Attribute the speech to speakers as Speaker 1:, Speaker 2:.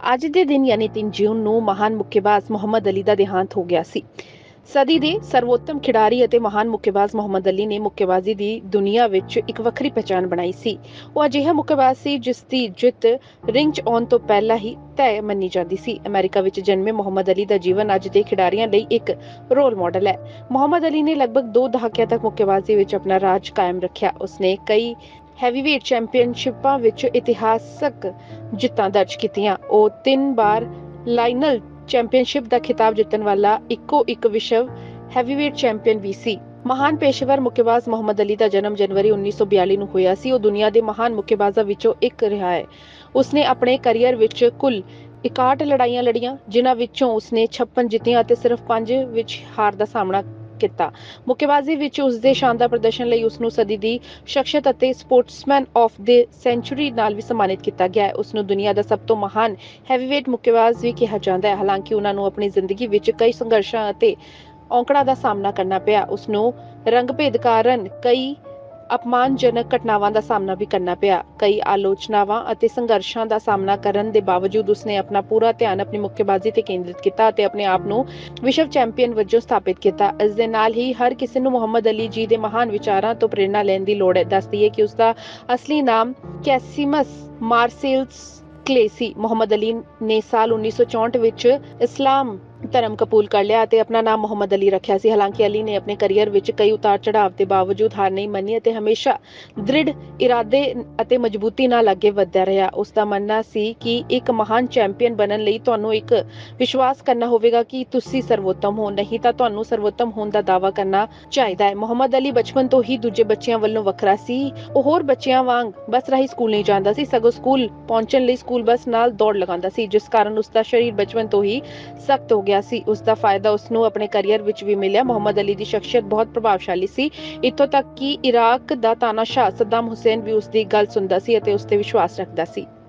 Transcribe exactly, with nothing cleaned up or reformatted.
Speaker 1: ਅੱਜ ਦੇ ਦਿਨ ਯਾਨੀ ਤਿੰਨ ਜੂਨ ਨੂੰ ਮਹਾਨ ਮੁੱਕੇਬਾਜ਼ ਮੁਹੰਮਦ ਅਲੀ ਦਾ ਦੇਹਾਂਤ ਹੋ ਗਿਆ ਸੀ। ਸਦੀ ਦੇ ਸਰਵੋਤਮ ਖਿਡਾਰੀ ਅਤੇ ਮਹਾਨ ਮੁੱਕੇਬਾਜ਼ ਮੁਹੰਮਦ ਅਲੀ ਨੇ ਮੁੱਕੇਬਾਜ਼ੀ ਦੀ ਦੁਨੀਆ ਵਿੱਚ ਇੱਕ ਵੱਖਰੀ ਪਛਾਣ ਬਣਾਈ ਸੀ। ਉਹ ਅਜਿਹਾ ਮੁੱਕੇਬਾਜ਼ ਸੀ ਜਿਸ ਦੀ ਜਿੱਤ ਰਿੰਗ 'ਚ ਆਉਣ ਤੋਂ ਪਹਿਲਾਂ ਹੀ ਤੈਅ ਮੰਨੀ ਜਾਂਦੀ ਸੀ। ਅਮਰੀਕਾ ਵਿੱਚ ਜਨਮੇ ਮੁਹੰਮਦ ਅਲੀ ਦਾ ਜੀਵਨ ਅੱਜ ਦੇ ਖਿਡਾਰੀਆਂ ਲਈ ਇੱਕ ਰੋਲ ਮਾਡਲ ਹੈ। ਮੁਹੰਮਦ ਅਲੀ ਨੇ ਲਗਭਗ ਦੋ ਦਹਾਕਿਆਂ ਤੱਕ ਮੁੱਕੇਬਾਜ਼ੀ ਵਿੱਚ ਆਪਣਾ ਰਾਜ ਕਾਇਮ ਰੱਖਿਆ। ਉਸਨੇ ਕਈ ਹੈਵੀਵੇਟ ਚੈਂਪੀਅਨਸ਼ਿਪਾਂ ਵਿੱਚ ਇਤਿਹਾਸਕ ਜਿੱਤਾਂ ਦਰਜ ਕੀਤੀਆਂ। ਉਹ ਤਿੰਨ ਵਾਰ ਲਾਈਨਲ ਚੈਂਪੀਅਨਸ਼ਿਪ ਦਾ ਖਿਤਾਬ ਜਿੱਤਣ ਵਾਲਾ ਇੱਕੋ ਇੱਕ ਵਿਸ਼ਵ ਹੈਵੀਵੇਟ ਚੈਂਪੀਅਨ ਵੀ ਸੀ। ਮਹਾਨ ਪੇਸ਼ੇਵਰ ਮੁੱਕੇਬਾਜ਼ ਮੁਹੰਮਦ ਅਲੀ ਦਾ ਜਨਮ ਜਨਵਰੀ ਉੱਨੀ ਸੌ ਬਿਆਲੀ ਨੂੰ ਹੋਇਆ ਸੀ। ਉਹ ਦੁਨੀਆ ਦੇ ਮਹਾਨ ਮੁੱਕੇਬਾਜ਼ਾਂ ਵਿੱਚੋਂ ਇੱਕ ਰਿਹਾ ਹੈ। ਉਸਨੇ ਆਪਣੇ ਕੈਰੀਅਰ ਵਿੱਚ ਕੁੱਲ ਇਕਾਹਠ ਲੜਾਈਆਂ ਲੜੀਆਂ, ਜਿਨ੍ਹਾਂ ਵਿੱਚੋਂ ਉਸਨੇ ਛੱਪਨ ਜਿੱਤੀਆਂ ਅਤੇ ਸਿਰਫ ਪੰਜ ਵਿੱਚ ਹਾਰ ਦਾ ਸਾਹਮਣਾ ਕੀਤਾ। ਮੁੱਕੇਬਾਜ਼ੀ ਵਿੱਚ ਉਸਦੇ ਸ਼ਾਨਦਾਰ ਪ੍ਰਦਰਸ਼ਨ ਲਈ ਉਸਨੂੰ ਸਦੀ ਦੀ ਸ਼ਖਸੀਅਤ ਅਤੇ ਸਪੋਰਟਸਮੈਨ ਆਫ ਦ ਸੈਂਚੁਰੀ ਨਾਲ ਵੀ ਸਨਮਾਨਿਤ ਕੀਤਾ ਗਿਆ ਹੈ। ਉਸਨੂੰ ਦੁਨੀਆ ਦਾ ਸਭ ਤੋਂ ਮਹਾਨ ਹੈਵੀਵੇਟ ਮੁੱਕੇਬਾਜ਼ ਵੀ ਕਿਹਾ ਜਾਂਦਾ ਹੈ। ਹਾਲਾਂਕਿ ਉਹਨਾਂ ਨੂੰ ਆਪਣੀ ਜ਼ਿੰਦਗੀ ਵਿੱਚ ਕਈ ਸੰਘਰਸ਼ਾਂ ਅਤੇ ਔਕੜਾਂ ਦਾ ਸਾਹਮਣਾ ਕਰਨਾ ਪਿਆ। ਉਸਨੂੰ ਰੰਗ-ਭੇਦ ਕਾਰਨ ਕਈ ਅਪਮਾਨਜਨਕ ਘਟਨਾਵਾਂ ਦਾ ਸਾਹਮਣਾ ਵੀ ਕਰਨਾ ਪਿਆ। ਕਈ ਆਲੋਚਨਾਵਾਂ ਅਤੇ ਸੰਘਰਸ਼ਾਂ ਦਾ ਸਾਹਮਣਾ ਕਰਨ ਦੇ ਬਾਵਜੂਦ ਉਸਨੇ ਆਪਣਾ ਪੂਰਾ ਧਿਆਨ ਆਪਣੀ ਮੁੱਕੇਬਾਜ਼ੀ ਤੇ ਕੇਂਦਰਿਤ ਕੀਤਾ ਅਤੇ ਆਪਣੇ ਆਪ ਨੂੰ ਵਿਸ਼ਵ ਚੈਂਪੀਅਨ ਵਜੋਂ ਸਥਾਪਿਤ ਕੀਤਾ। ਇਸ ਦੇ ਨਾਲ ਹੀ ਹਰ ਕਿਸੇ ਨੂੰ ਮੁਹੰਮਦ ਅਲੀ ਜੀ ਦੇ ਮਹਾਨ ਵਿਚਾਰਾਂ ਤੋਂ ਪ੍ਰੇਰਨਾ ਲੈਣ ਦੀ ਲੋੜ ਹੈ। ਦੱਸਦੀ ਹੈ ਕਿ ਉਸਦਾ ਅਸਲੀ ਨਾਮ ਕੈਸੀਮਸ ਮਾਰਸੇਲਸ ਕਲੇ ਸੀ। ਮੁਹੰਮਦ ਅਲੀ ਨੇ ਸਾਲ ਉੱਨੀ ਸੌ ਚੌਂਹਠ ਵਿੱਚ ਇਸਲਾਮ ਧਰਮ ਕਬੂਲ ਕਰ ਲਿਆ ਅਤੇ ਆਪਣਾ ਨਾਮ ਮੁਹੰਮਦ ਅਲੀ ਰੱਖਿਆ ਸੀ। ਹਾਲਾਂਕਿ ਅਲੀ ਨੇ ਆਪਣੇ ਕੈਰੀਅਰ ਵਿੱਚ ਕਈ ਉਤਾਰ ਚੜਾਵ ਦੇ ਬਾਵਜੂਦ ਹਾਰ ਨਹੀਂ ਮੰਨੀ ਅਤੇ ਹਮੇਸ਼ਾ ਦ੍ਰਿੜ ਇਰਾਦੇ ਅਤੇ ਮਜ਼ਬੂਤੀ ਨਾਲ ਅੱਗੇ ਵਧਦਾ ਰਿਹਾ। ਉਸ ਦਾ ਮੰਨਣਾ ਸੀ ਕਿ ਇੱਕ ਮਹਾਨ ਚੈਂਪੀਅਨ ਬਣਨ ਲਈ ਤੁਹਾਨੂੰ ਇੱਕ ਵਿਸ਼ਵਾਸ ਕਰਨਾ ਹੋਵੇਗਾ ਕਿ ਤੁਸੀਂ ਸਰਵੋਤਮ ਹੋ, ਨਹੀਂ ਤਾਂ ਤੁਹਾਨੂੰ ਸਰਵੋਤਮ ਹੋਣ ਦਾ ਦਾਅਵਾ ਕਰਨਾ ਚਾਹੀਦਾ ਹੈ। ਮੁਹੰਮਦ ਅਲੀ ਬਚਪਨ ਤੋਂ ਹੀ ਦੂਜੇ ਬੱਚਿਆਂ ਵੱਲੋਂ ਵੱਖਰਾ ਸੀ। ਉਹ ਹੋਰ ਬੱਚਿਆਂ ਵਾਂਗ ਬੱਸ ਰਾਹੀਂ ਸਕੂਲ ਨਹੀਂ ਜਾਂਦਾ ਸੀ, ਸਗੋਂ ਸਕੂਲ ਪਹੁੰਚਣ ਲਈ ਸਕੂਲ ਬੱਸ ਨਾਲ ਦੌੜ ਲਗਾਉਂਦਾ ਸੀ, ਜਿਸ ਕਾਰਨ ਉਸ ਦਾ ਸਰੀਰ ਬਚਪਨ ਤੋਂ ਹੀ ਸਖਤ ਹੋ ਗਿਆ ਸੀ। ਉਸ ਦਾ ਫਾਇਦਾ ਉਸਨੂੰ ਆਪਣੇ ਕੈਰੀਅਰ ਵਿੱਚ ਵੀ ਮਿਲਿਆ। ਮੁਹੰਮਦ ਅਲੀ ਦੀ ਸ਼ਖਸੀਅਤ ਬਹੁਤ ਪ੍ਰਭਾਵਸ਼ਾਲੀ ਸੀ, ਇੱਥੋਂ ਤੱਕ ਕਿ ਇਰਾਕ ਦਾ ਤਾਨਾਸ਼ਾਹ ਸੱਦਾਮ ਹੁਸੈਨ ਵੀ ਉਸ ਦੀ ਗੱਲ ਸੁਣਦਾ ਸੀ ਅਤੇ ਉਸ ਤੇ ਵਿਸ਼ਵਾਸ ਰੱਖਦਾ ਸੀ।